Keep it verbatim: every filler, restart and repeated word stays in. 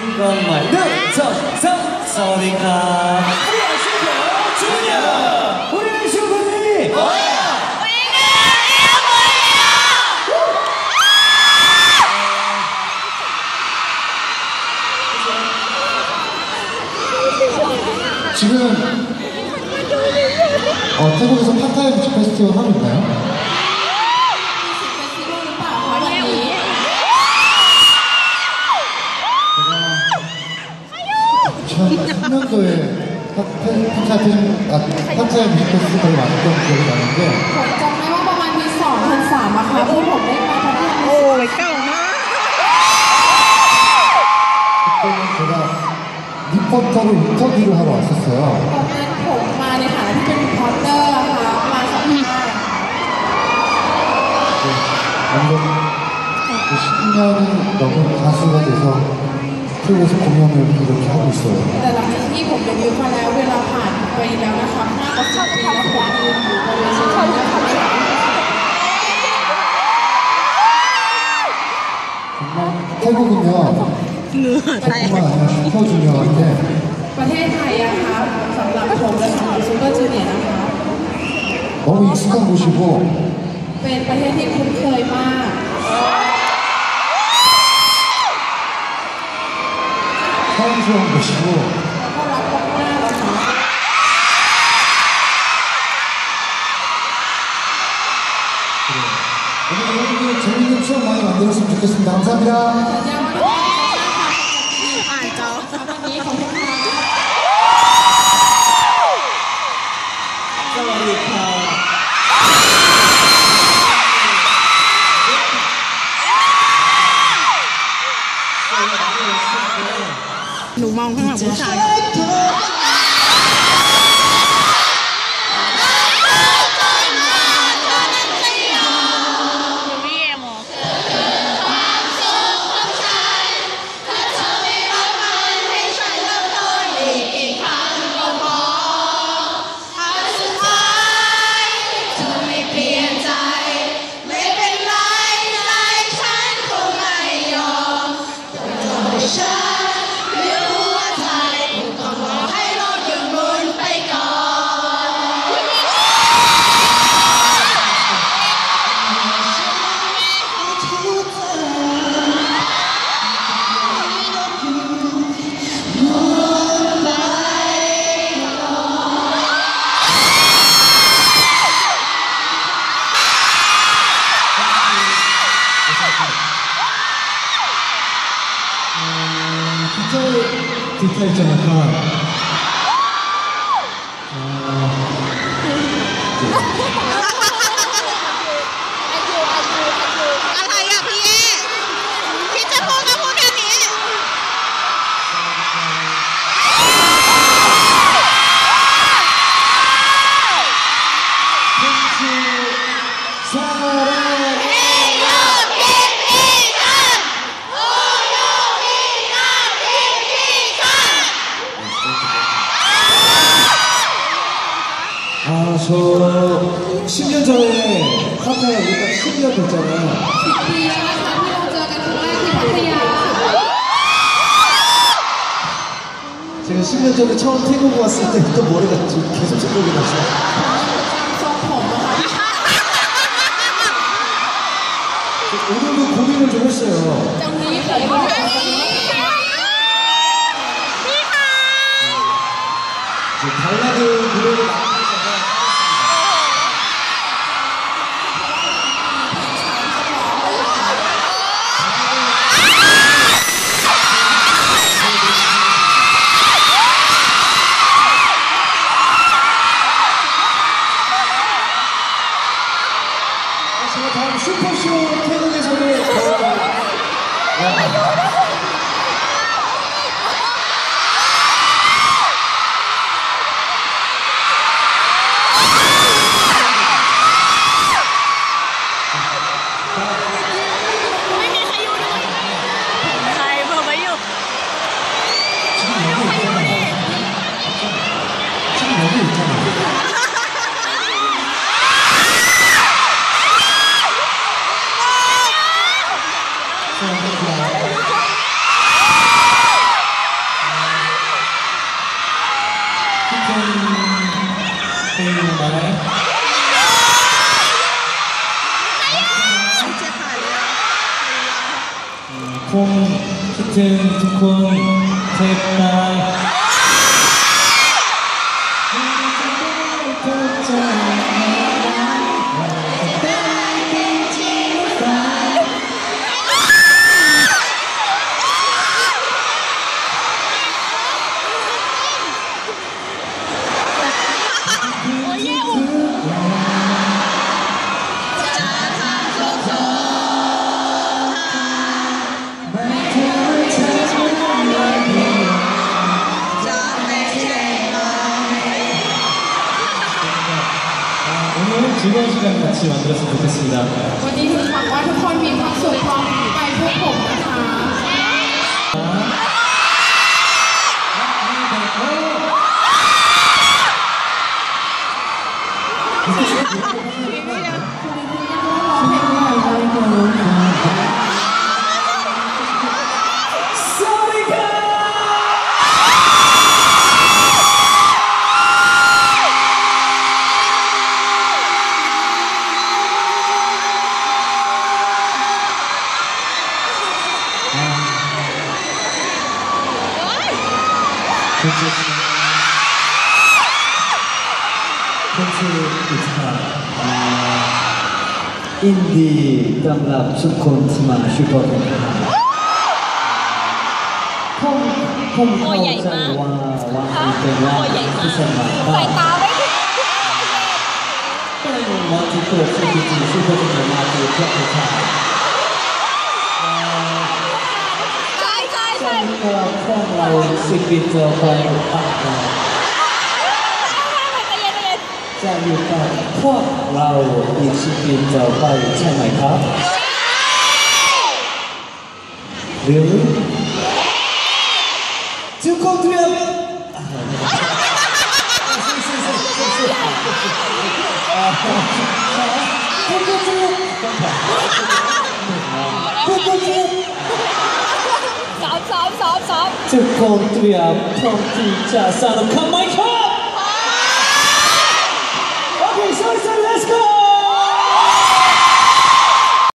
ก่อนใหม่หนึ่งสองสามสวัสดีครับ 지금 어, 태국에서 팟타이 뮤직 페스티벌 하고 있나요? 이천삼 년도에 팟타이 뮤직 페스티벌 왔던 기억이 나는데 ผมจำได้ว่าประมาณปีสองพันสามอะค่ะพวกผมได้มาประเทศโอ้ยเก่ามาก 그때는 제가 리포터로 인터뷰를 하러 왔었어요. ตอนนั้นผมมาในฐานะที่เป็นรีพอร์เตอร์อะค่ะมาสัมภาษณ์ 완전 십 년이 넘은 가수가 돼서 태국에서 공연을 이렇게 하고 있어요. แต่หลังจากที่ผมเดบิวต์มาแล้วเวลาผ่านไปแล้วนะคะห้ากับสิบปีแล้วผมยืนอยู่บนเวทีนี้ค่ะ 정말 태국이면 정말 슈퍼 주니어인데 ประเทศไทยอะค่ะสำหรับผมและสำหรับซูเปอร์จูเนียร์นะคะ 너무 익숙한 곳이고 เป็นประเทศที่คุ้นเคยมาก 사랑스러운 곳이고 แล้วก็รักมากๆนะคะ 오늘 여러분들 재밌는 추억 많이 만들었으면 좋겠습니다. 감사합니다. สัญญาว่าทุกคนจะสร้างความสุขที่อ่านจอวันนี้ขอบคุณค่ะสวัสดีครับหนูมองข้างหลังผู้ชาย 디테일 좀 약간 อะไรอ่ะพี่เอพี่จะพูดก็พูดแค่นี้ 아, 저 십 년 전에 팟타이 우리가 십 년 됐잖아요. สิบปีแล้วนะคะที่เราเจอกันครั้งแรกที่พัทยา 제가 십 년 전에 처음 태국 왔을 때 했던 머리가 지금 계속 생각이 났어요. จำทรงผมอะค่ะ 오늘도 고민을 좀 했어요. จำนี้ผมบอกว่า 이제 발라드 노래를 많이 제가 다음 슈퍼쇼 태국에서도 คงคิดถึงทุกคนเทปตาย오늘은즐거운시간같이만들었으면좋겠습니다 วันนี้หวังว่าทุกคนมีความสุขพร้อมไปพวกผมนะคะ 콘츠 이스타 인디 땀랍 슈콘 티마 슈퍼콘 콩 ตัวใหญ่มาก 콩 와 ตัวใหญ่ 와 มากที่สมัครใส่ตาไว้ดิเป็นวัตถุตัวที่ดีๆที่พวกเรามาดูเพื่อให้ทำใช่ใช่ใช่ก็พวกเราสิบปีต่อไปอ่ะจะอยู่กับพวกเราอีกสิบปีต่อไปใช่ไหมครับหรือทุกคนเตรียมซ้อมซ้อมซ้อมซ้อมทุกคนเตรียมพร้อมที่จะสนุกกันไหมครับโอเค sorry